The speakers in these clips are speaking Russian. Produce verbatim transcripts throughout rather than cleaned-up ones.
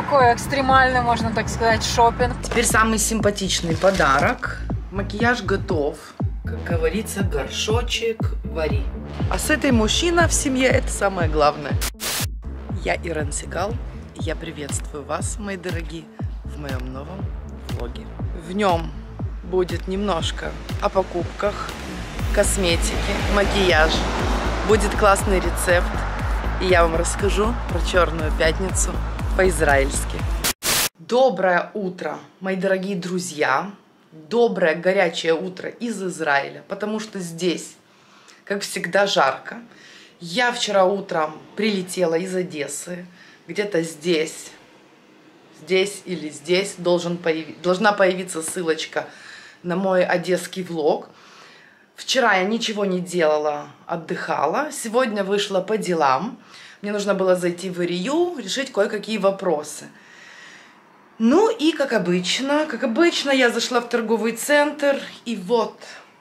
такой экстремальный, можно так сказать, шопинг. Теперь самый симпатичный подарок. Макияж готов. Как говорится, горшочек вари. А с этой мужчина в семье это самое главное. Я Ирен Сигал. Я приветствую вас, мои дорогие, в моем новом влоге. В нем будет немножко о покупках, косметике, макияже. Будет классный рецепт. И я вам расскажу про Черную пятницу по-израильски. Доброе утро, мои дорогие друзья. Доброе горячее утро из Израиля, потому что здесь, как всегда, жарко. Я вчера утром прилетела из Одессы. Где-то здесь, здесь или здесь должен появи... должна появиться ссылочка на мой одесский влог. Вчера я ничего не делала, отдыхала. Сегодня вышла по делам. Мне нужно было зайти в Ирию, решить кое-какие вопросы. Ну и как обычно, как обычно, я зашла в торговый центр. И вот,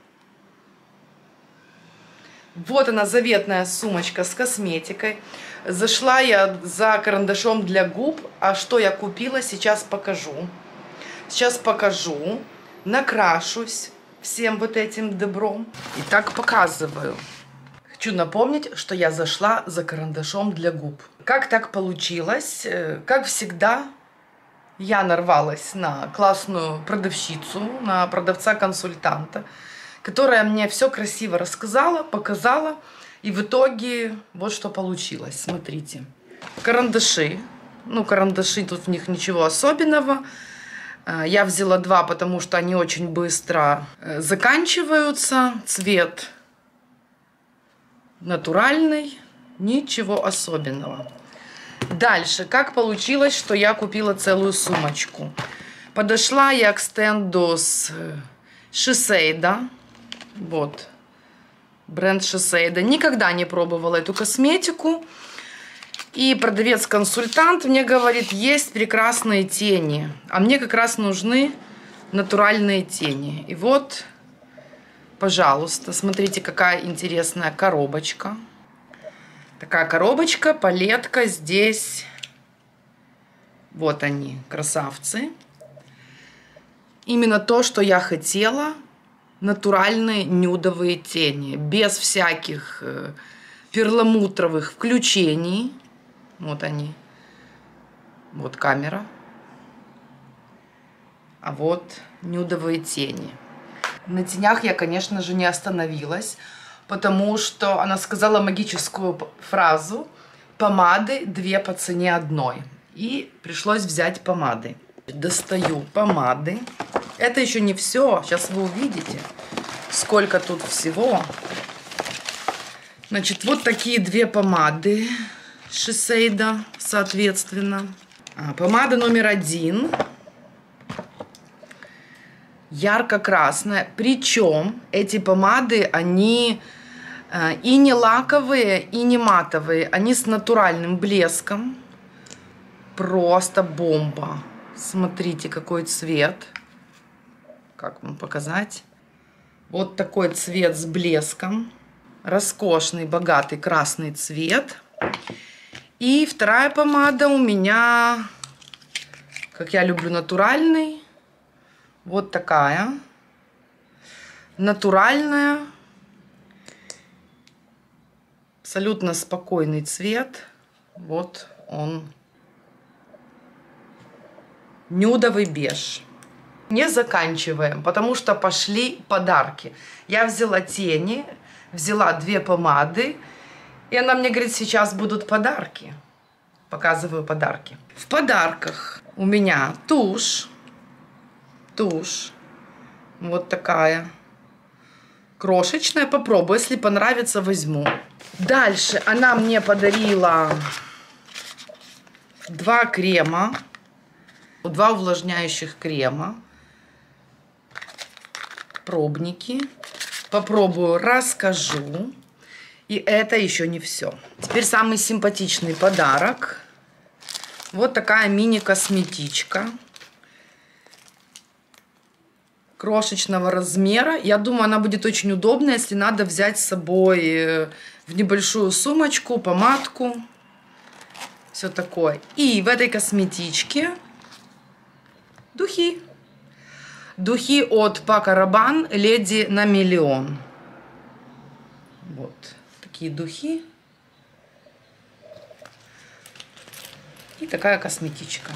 вот она, заветная сумочка с косметикой. Зашла я за карандашом для губ. А что я купила, сейчас покажу. Сейчас покажу. Накрашусь всем вот этим добром. Итак, показываю. Хочу напомнить, что я зашла за карандашом для губ. Как так получилось? Как всегда, я нарвалась на классную продавщицу, на продавца-консультанта, которая мне все красиво рассказала, показала. И в итоге вот что получилось. Смотрите. Карандаши. Ну, карандаши, тут в них ничего особенного. Я взяла два, потому что они очень быстро заканчиваются. Цвет натуральный, ничего особенного. Дальше, как получилось, что я купила целую сумочку. Подошла я к стенду с Шисейда. Вот, бренд Шисейда. Никогда не пробовала эту косметику. И продавец-консультант мне говорит, есть прекрасные тени. А мне как раз нужны натуральные тени. И вот, пожалуйста, смотрите, какая интересная коробочка. Такая коробочка, палетка. Здесь вот они, красавцы. Именно то, что я хотела. Натуральные нюдовые тени. Без всяких э, перламутровых включений. Вот они. Вот камера. А вот нюдовые тени. На тенях я, конечно же, не остановилась, потому что она сказала магическую фразу: помады две по цене одной. И пришлось взять помады. Достаю помады. Это еще не все. Сейчас вы увидите, сколько тут всего. Значит, вот такие две помады Шисейда, соответственно. А, помада номер один. Ярко-красная. Причем эти помады, они э, и не лаковые, и не матовые. Они с натуральным блеском. Просто бомба. Смотрите, какой цвет. Как вам показать? Вот такой цвет с блеском. Роскошный, богатый красный цвет. И вторая помада у меня, как я люблю, натуральный. Вот такая. Натуральная. Абсолютно спокойный цвет. Вот он. Нюдовый беж. Не заканчиваем, потому что пошли подарки. Я взяла тени, взяла две помады. И она мне говорит, сейчас будут подарки. Показываю подарки. В подарках у меня тушь. Тушь. Вот такая. Крошечная. Попробую. Если понравится, возьму. Дальше она мне подарила два крема. Два увлажняющих крема. Пробники. Попробую, расскажу. И это еще не все. Теперь самый симпатичный подарок. Вот такая мини-косметичка. Крошечного размера. Я думаю, она будет очень удобна, если надо взять с собой в небольшую сумочку, помадку. все такое. И в этой косметичке духи. Духи от Paco Rabanne «Леди на миллион». Вот такие духи. И такая косметичка.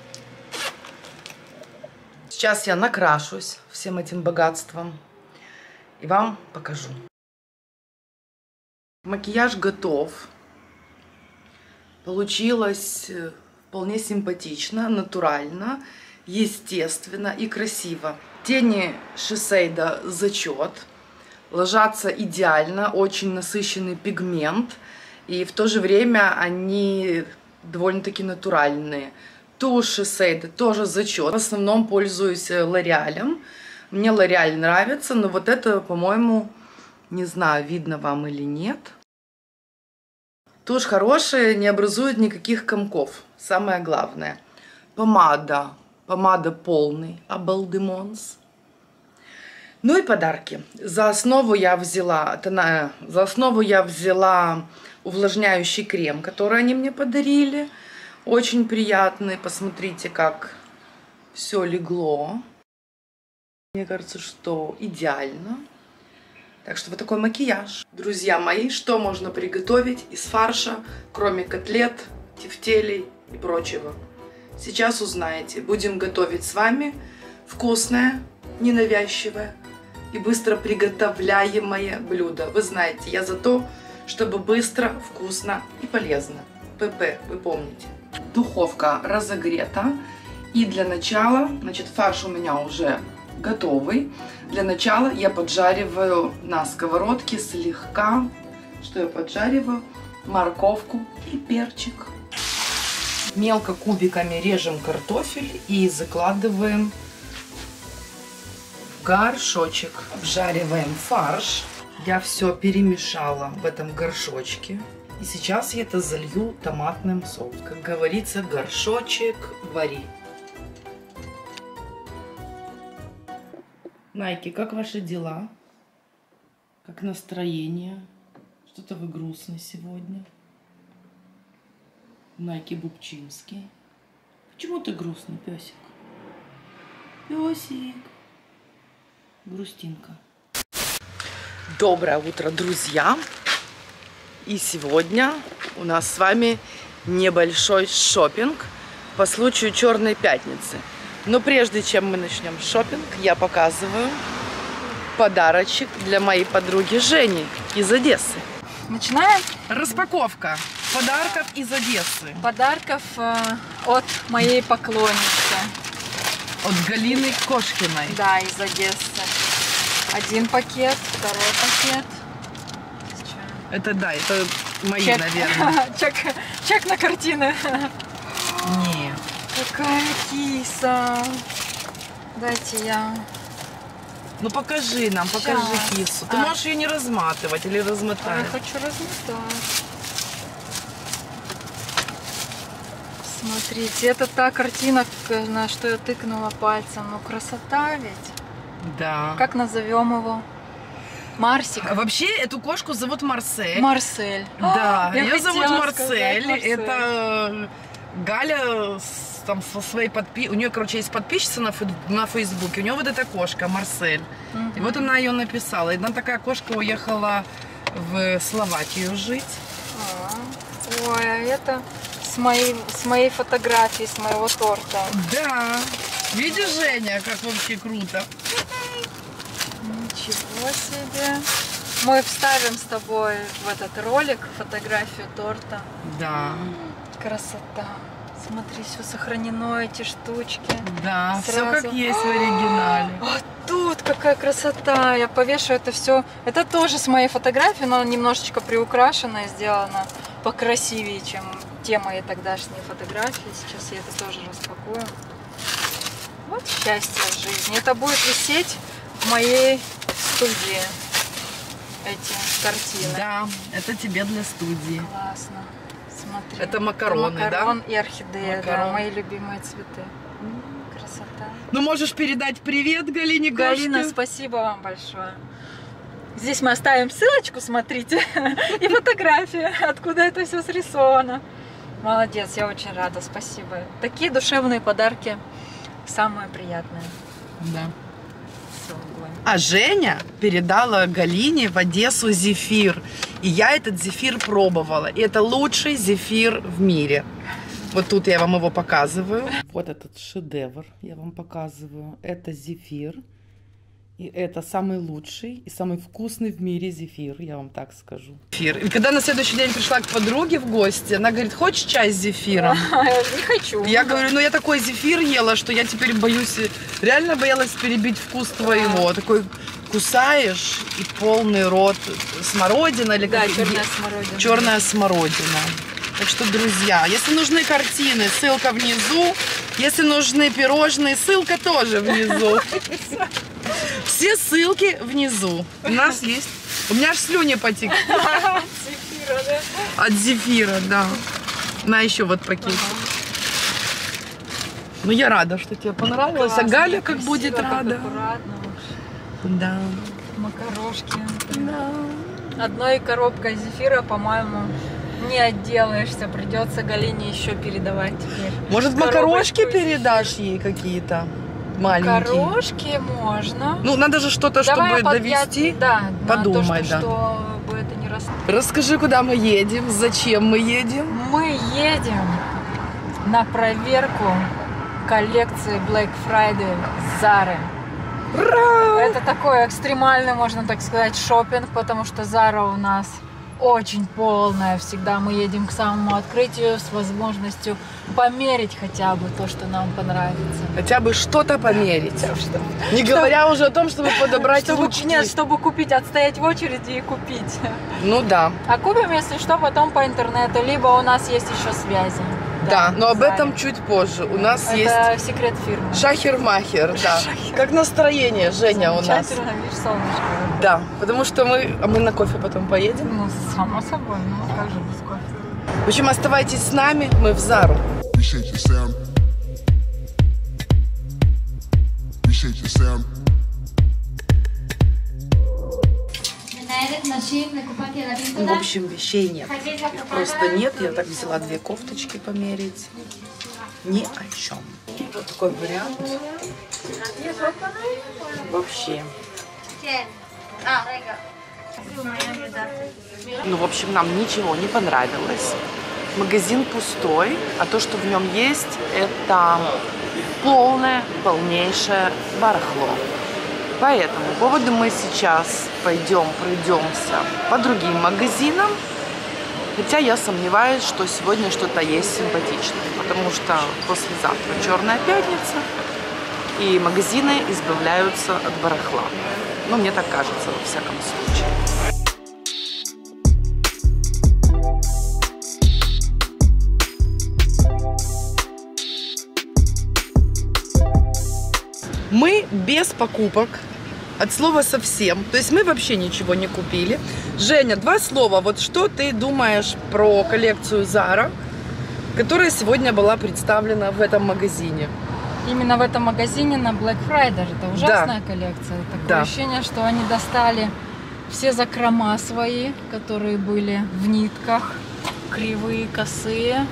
Сейчас я накрашусь всем этим богатством и вам покажу. Макияж готов. Получилось вполне симпатично, натурально, естественно и красиво. Тени Шисейда зачет. Ложатся идеально, очень насыщенный пигмент. И в то же время они довольно-таки натуральные. Тушь Шисейда тоже зачет. В основном пользуюсь Лореалем. Мне Лореаль нравится, но вот это, по-моему, не знаю, видно вам или нет. Тушь хорошая, не образует никаких комков. Самое главное. Помада. Помада полный. Абалдемонс. Ну и подарки. За основу я взяла, тона, за основу я взяла увлажняющий крем, который они мне подарили. Очень приятный. Посмотрите, как все легло. Мне кажется, что идеально. Так что вот такой макияж. Друзья мои, что можно приготовить из фарша, кроме котлет, тефтелей и прочего? Сейчас узнаете. Будем готовить с вами вкусное, ненавязчивое и быстро приготовляемое блюдо. Вы знаете, я за то, чтобы быстро, вкусно и полезно. ПП, вы помните. Духовка разогрета. И для начала, значит, фарш у меня уже готовый. Для начала я поджариваю на сковородке слегка, что я поджариваю, морковку и перчик. Мелко кубиками режем картофель и закладываем в горшочек. Обжариваем фарш. Я все перемешала в этом горшочке. И сейчас я это залью томатным соусом. Как говорится, горшочек вари. Найки, как ваши дела? Как настроение? Что-то вы грустны сегодня. Найки Бубчинский. Почему ты грустный, песик? Песик. Грустинка. Доброе утро, друзья. И сегодня у нас с вами небольшой шопинг по случаю Черной пятницы. Но прежде чем мы начнем шопинг, я показываю подарочек для моей подруги Жени из Одессы. Начинаем? Распаковка подарков из Одессы. Подарков э, от моей поклонницы. От Галины Кошкиной. Да, из Одессы. Один пакет, второй пакет. Это да, это мои, чек. наверное. чек, чек на картины. Нет. Какая киса. Дайте я. Ну покажи нам, покажи Сейчас. кису. Ты А. можешь ее не разматывать или размотать. А я хочу размотать. Смотрите, это та картина, на что я тыкнула пальцем. Ну красота ведь. Да. Как назовем его? Марсик. А вообще эту кошку зовут Марсель. Марсель. Да, Я ее зовут хотела Марсель. сказать Марсель. Это Галя с, там, со своей подпи... У нее, короче, есть подписчица на, фей... на Фейсбуке. У нее вот эта кошка Марсель. Угу. И вот она ее написала. И одна такая кошка уехала в Словакию жить. А, ой, а это с моей, с моей фотографией, с моего торта. Да. Видишь, Женя, как вообще круто. Ничего себе. Мы вставим с тобой в этот ролик фотографию торта. Да. Красота. Смотри, все сохранено, эти штучки. Да, Сразу. все как есть в оригинале. Вот тут какая красота. Я повешу это все. Это тоже с моей фотографии, но немножечко приукрашено и сделано покрасивее, чем те мои тогдашние фотографии. Сейчас я это тоже распакую. Вот счастье в жизни. Это будет висеть в моей студии. Эти картины. Да, это тебе для студии. Классно. Смотри. Это макароны, это макарон да? и орхидея, Макарон. да, мои любимые цветы. Красота. Ну, можешь передать привет Галине Кошке. Галина, спасибо вам большое. Здесь мы оставим ссылочку, смотрите, и фотографии, откуда это все срисовано. Молодец, я очень рада, спасибо. Такие душевные подарки самые приятные. Да. Всё, огонь. А Женя передала Галине в Одессу зефир. И я этот зефир пробовала. И это лучший зефир в мире. Вот тут я вам его показываю. Вот этот шедевр я вам показываю. Это зефир. И это самый лучший и самый вкусный в мире зефир, я вам так скажу. И когда на следующий день пришла к подруге в гости, она говорит, хочешь чай с зефиром? Не хочу. Я говорю, ну я такой зефир ела, что я теперь боюсь, реально боялась перебить вкус твоего. Такой кусаешь и полный рот смородина или Да, как... черная смородина. Черная смородина. Так что, друзья, если нужны картины, ссылка внизу. Если нужны пирожные, ссылка тоже внизу. Все ссылки внизу. У нас есть. У меня аж слюни потекли. От зефира, да? От зефира, да. На еще вот пакетик. Ага. Ну я рада, что тебе понравилось. Классно, а Галя как будет рада. Как аккуратно вообще. Да. Макарошки. Да. Одной коробкой зефира, по-моему, не отделаешься. Придется Галине еще передавать теперь. Может, макарошки передашь ей какие-то? Маленькие. Макарошки можно. Ну, надо же что-то, чтобы под... довести. Я... Да, подумай, то, что, да. чтобы это не рас... Расскажи, куда мы едем, зачем мы едем? Мы едем на проверку коллекции Black Friday Zara. Ура! Это такой экстремальный, можно так сказать, шопинг, потому что Zara у нас очень полная. Всегда мы едем к самому открытию с возможностью померить хотя бы то, что нам понравится. Хотя бы что-то померить. Не говоря уже о том, чтобы подобрать чтобы, ручки. Нет, чтобы купить, отстоять в очереди и купить. Ну да. А купим, если что, потом по интернету, либо у нас есть еще связи. Да, да, но об этом чуть позже. У нас это есть... Это секрет фирмы. Шахер-махер, да. Шахер. Как настроение, Женя, у нас. Замечательно, видишь, солнышко. Да, потому что мы... А мы на кофе потом поедем? Ну, само собой, ну как же без кофе. В общем, оставайтесь с нами, мы в Зару. В общем, вещей нет. Их просто нет. Я так взяла две кофточки померить. Ни о чем. Вот такой вариант. Вообще. Ну, в общем, нам ничего не понравилось. Магазин пустой, а то, что в нем есть, это полное, полнейшее барахло. По этому поводу мы сейчас пойдем, пройдемся по другим магазинам. Хотя я сомневаюсь, что сегодня что-то есть симпатичное, потому что послезавтра Черная пятница, и магазины избавляются от барахла. Ну, мне так кажется, во всяком случае. Мы без покупок, от слова совсем. То есть мы вообще ничего не купили. Женя, два слова. Вот что ты думаешь про коллекцию Zara, которая сегодня была представлена в этом магазине? Именно в этом магазине на Black Friday. Это ужасная да. коллекция. Такое да. ощущение, что они достали все закрома свои, которые были в нитках, кривые, косые.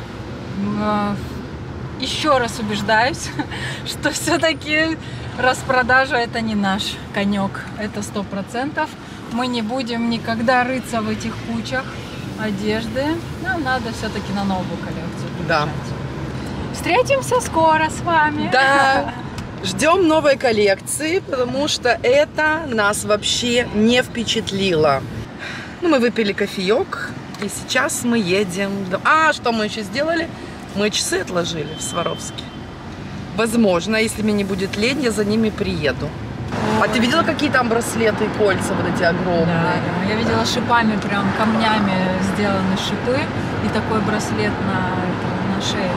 Еще раз убеждаюсь, что все-таки распродажа это не наш конек, это сто процентов. Мы не будем никогда рыться в этих кучах одежды. Нам надо все-таки на новую коллекцию приезжать. Да. Встретимся скоро с вами. Да, ждем новой коллекции, потому что это нас вообще не впечатлило. Ну, мы выпили кофеек, и сейчас мы едем. А, что мы еще сделали? Мы часы отложили в Сваровске. Возможно, если мне не будет лень, я за ними приеду. Ой. А ты видела, какие там браслеты и кольца вот эти огромные? Да, да. Я видела шипами, прям камнями сделаны шипы. И такой браслет на, на шее.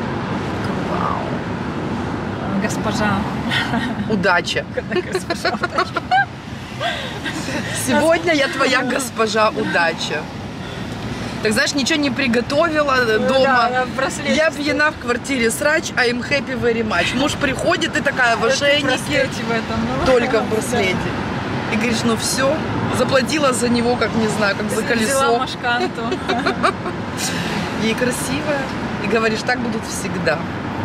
Вау. Госпожа. Удача. Сегодня я твоя госпожа удача. Так знаешь, ничего не приготовила дома. Да, я пьяна в квартире, срач, I'm happy very much. Муж приходит и такая в ошейнике, в этом, ну, только в браслете. И говоришь, ну все, заплатила за него, как не знаю, как за колесо. Взяла машканту. ей красивая. И говоришь, так будут всегда.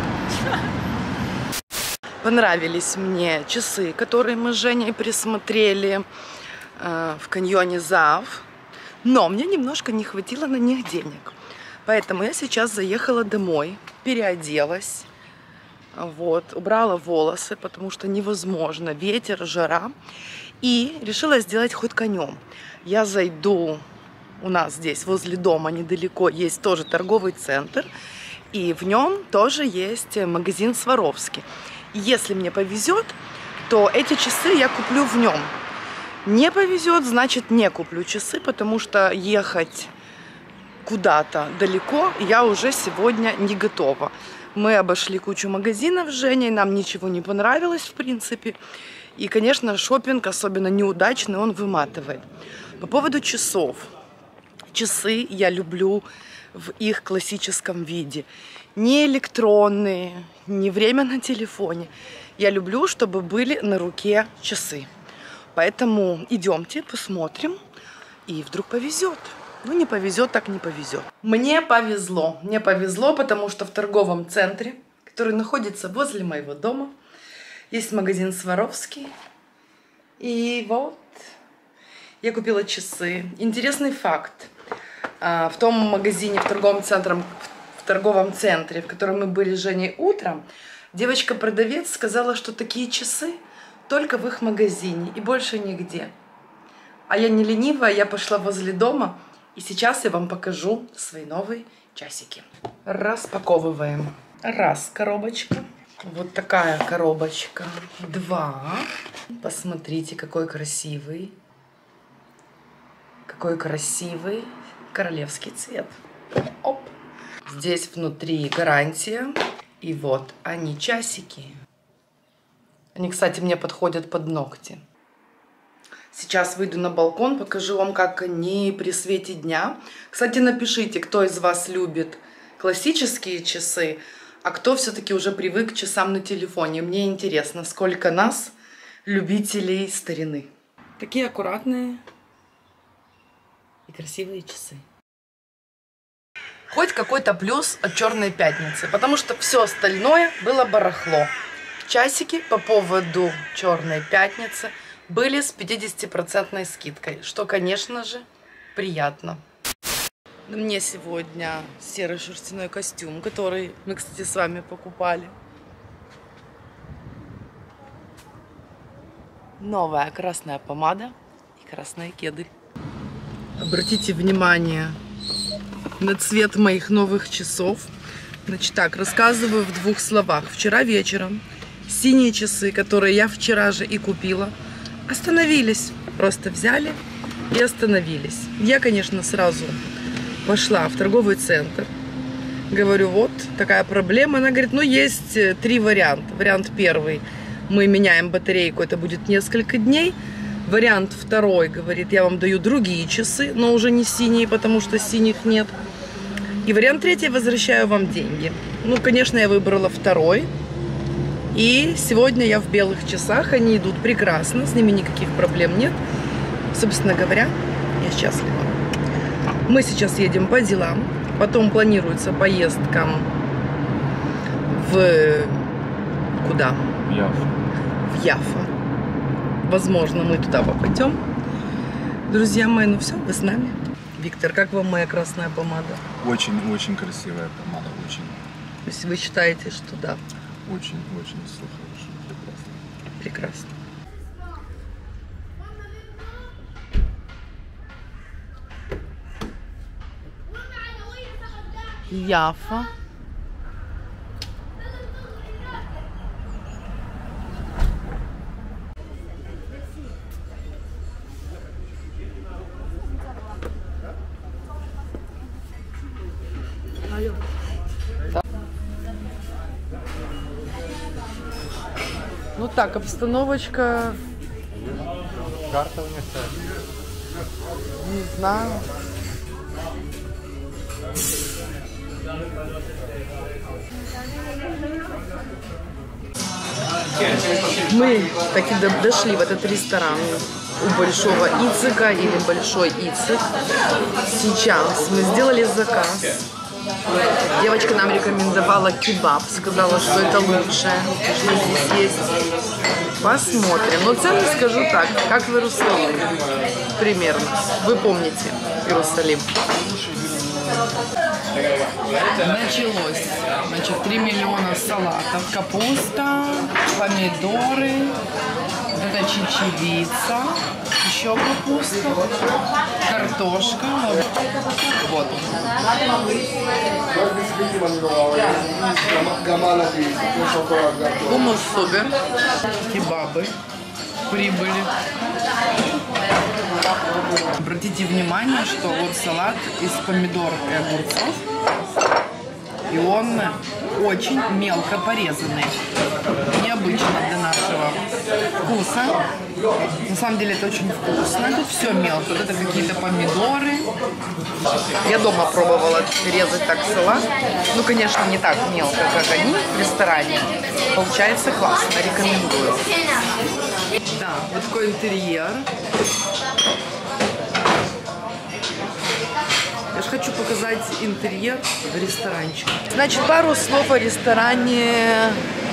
Понравились мне часы, которые мы с Женей присмотрели э, в каньоне Заав. Но мне немножко не хватило на них денег. Поэтому я сейчас заехала домой, переоделась. Вот, убрала волосы, потому что невозможно. Ветер, жара. И решила сделать ход конем. Я зайду, у нас здесь возле дома недалеко есть тоже торговый центр. И в нем тоже есть магазин Сваровски. Если мне повезет, то эти часы я куплю в нем. Не повезет, значит не куплю часы, потому что ехать куда-то далеко я уже сегодня не готова. Мы обошли кучу магазинов с Женей, нам ничего не понравилось в принципе. И, конечно, шопинг, особенно неудачный, он выматывает. По поводу часов. Часы я люблю в их классическом виде. Не электронные, не время на телефоне. Я люблю, чтобы были на руке часы. Поэтому идемте, посмотрим. И вдруг повезет. Ну, не повезет, так не повезет. Мне повезло. Мне повезло, потому что в торговом центре, который находится возле моего дома, есть магазин Сваровски. И вот я купила часы. Интересный факт. В том магазине, в торговом центре, в торговом центре, в котором мы были с Женей утром, девочка-продавец сказала, что такие часы только в их магазине и больше нигде. А я не ленивая, я пошла возле дома, и сейчас я вам покажу свои новые часики. Распаковываем. Раз коробочка. Вот такая коробочка. Два. Посмотрите, какой красивый. Какой красивый королевский цвет. Оп. Здесь внутри гарантия. И вот они, часики. Они, кстати, мне подходят под ногти. Сейчас выйду на балкон, покажу вам, как они при свете дня. Кстати, напишите, кто из вас любит классические часы, а кто все-таки уже привык к часам на телефоне. Мне интересно, сколько нас, любителей старины. Такие аккуратные и красивые часы. Хоть какой-то плюс от Черной пятницы, потому что все остальное было барахло. Часики по поводу Черной пятницы были с пятидесятипроцентной скидкой, что, конечно же, приятно. Мне сегодня серый шерстяной костюм, который мы, кстати, с вами покупали. Новая красная помада и красные кеды. Обратите внимание на цвет моих новых часов. Значит так, рассказываю в двух словах. Вчера вечером синие часы, которые я вчера же и купила, остановились. Просто взяли и остановились. Я, конечно, сразу пошла в торговый центр. Говорю, вот такая проблема. Она говорит, ну есть три варианта. Вариант первый. Мы меняем батарейку, это будет несколько дней. Вариант второй, говорит, я вам даю другие часы, но уже не синие, потому что синих нет. И вариант третий, возвращаю вам деньги. Ну, конечно, я выбрала второй. И сегодня я в белых часах, они идут прекрасно, с ними никаких проблем нет. Собственно говоря, я счастлива. Мы сейчас едем по делам, потом планируется поездка в... куда? В Яффу. В Яффу. Возможно, мы туда попадем. Друзья мои, ну все, вы с нами. Виктор, как вам моя красная помада? Очень-очень красивая помада, очень. То есть вы считаете, что да? Очень-очень все хорошо, прекрасно. Прекрасно. Яффа. Ну так, обстановочка. Карта вместо. Не знаю. Мы таки дошли в этот ресторан у Большого Ицика или Большой Ицик. Сейчас мы сделали заказ. Девочка нам рекомендовала кебаб, сказала, что это лучшее, что здесь есть. Посмотрим. Но цены скажу так, как в Иерусалиме. Примерно. Вы помните Иерусалим. Началось. Значит, три миллиона салатов. Капуста, помидоры, вот это чечевица, еще капуста, картошка. Вот. Хумус супер. Кебабы прибыли. Обратите внимание, что вот салат из помидор и огурцов, и он очень мелко порезанный. Необычно для нашего вкуса. На самом деле это очень вкусно. Тут все мелко. Вот это какие-то помидоры. Я дома пробовала резать так салат. Ну, конечно, не так мелко, как они в ресторане. Получается классно. Рекомендую. Да, вот такой интерьер. Я же хочу показать интерьер в ресторанчике. Значит, пару слов о ресторане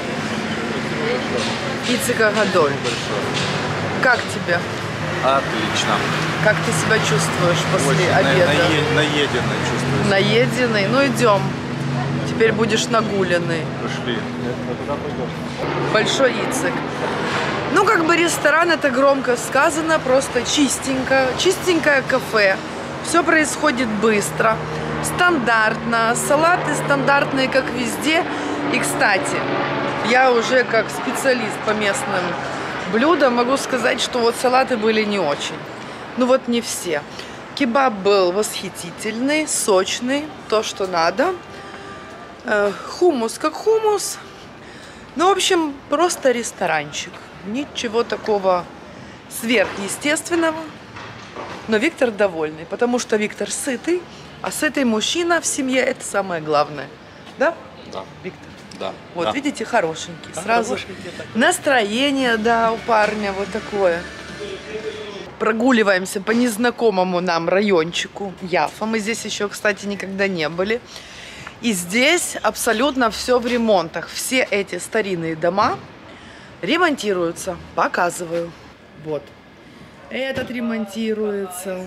Ицхак Гадоль. Как тебе? Отлично. Как ты себя чувствуешь после Очень обеда? на, наеденный чувствуешь. Наеденный? Ну идем. Теперь будешь нагуленный. Пошли. Большой Ицхак. Ну, как бы ресторан, это громко сказано, просто чистенько. Чистенькое кафе. Все происходит быстро, стандартно. Салаты стандартные, как везде. И, кстати, я уже как специалист по местным блюдам могу сказать, что вот салаты были не очень. Ну вот не все. Кебаб был восхитительный, сочный, то, что надо. Хумус как хумус. Ну, в общем, просто ресторанчик. Ничего такого сверхъестественного. Но Виктор довольный, потому что Виктор сытый, а сытый мужчина в семье – это самое главное. Да? Да. Виктор? Да. Вот, да. видите, хорошенький. Да, сразу хорошенький, настроение, да, у парня вот такое. Прогуливаемся по незнакомому нам райончику Яффа. Мы здесь еще, кстати, никогда не были. И здесь абсолютно все в ремонтах. Все эти старинные дома ремонтируются. Показываю. Вот. Этот ремонтируется.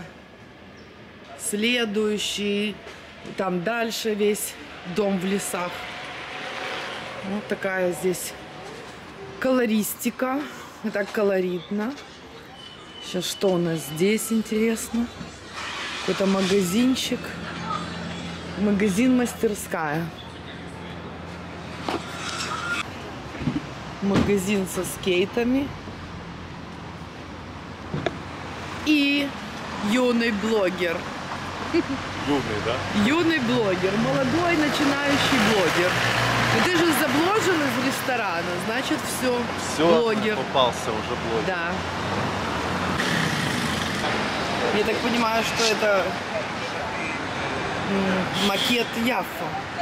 Следующий. Там дальше весь дом в лесах. Вот такая здесь колористика. Так колоритно. Сейчас что у нас здесь интересно? Какой-то магазинчик. Магазин-мастерская. Магазин со скейтами. И юный блогер. Юный, да? Юный блогер. Молодой начинающий блогер. Ну, ты же забложен из ресторана, значит все. Все, блогер. попался уже блогер. Да. Я так понимаю, что это макет Яффа.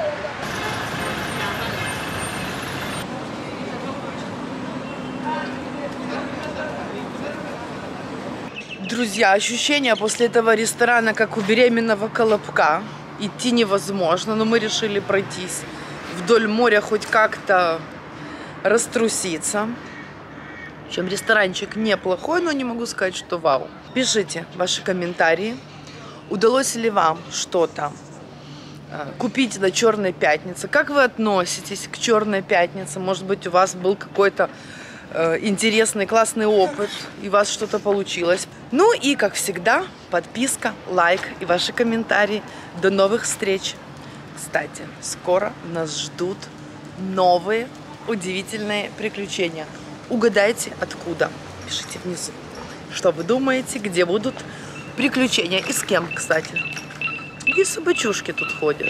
Друзья, ощущения после этого ресторана, как у беременного колобка. Идти невозможно, но мы решили пройтись вдоль моря, хоть как-то раструситься. В общем, ресторанчик неплохой, но не могу сказать, что вау. Пишите ваши комментарии. Удалось ли вам что-то купить до Черной пятницы? Как вы относитесь к Черной пятнице? Может быть, у вас был какой-то э, интересный, классный опыт, и у вас что-то получилось. Ну и, как всегда, подписка, лайк и ваши комментарии. До новых встреч! Кстати, скоро нас ждут новые удивительные приключения. Угадайте, откуда. Пишите внизу, что вы думаете, где будут приключения и с кем, кстати. И собачушки тут ходят.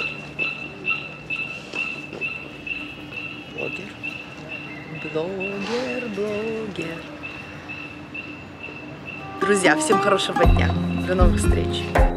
Блогер. Блогер, блогер. Друзья, всем хорошего дня. До новых встреч.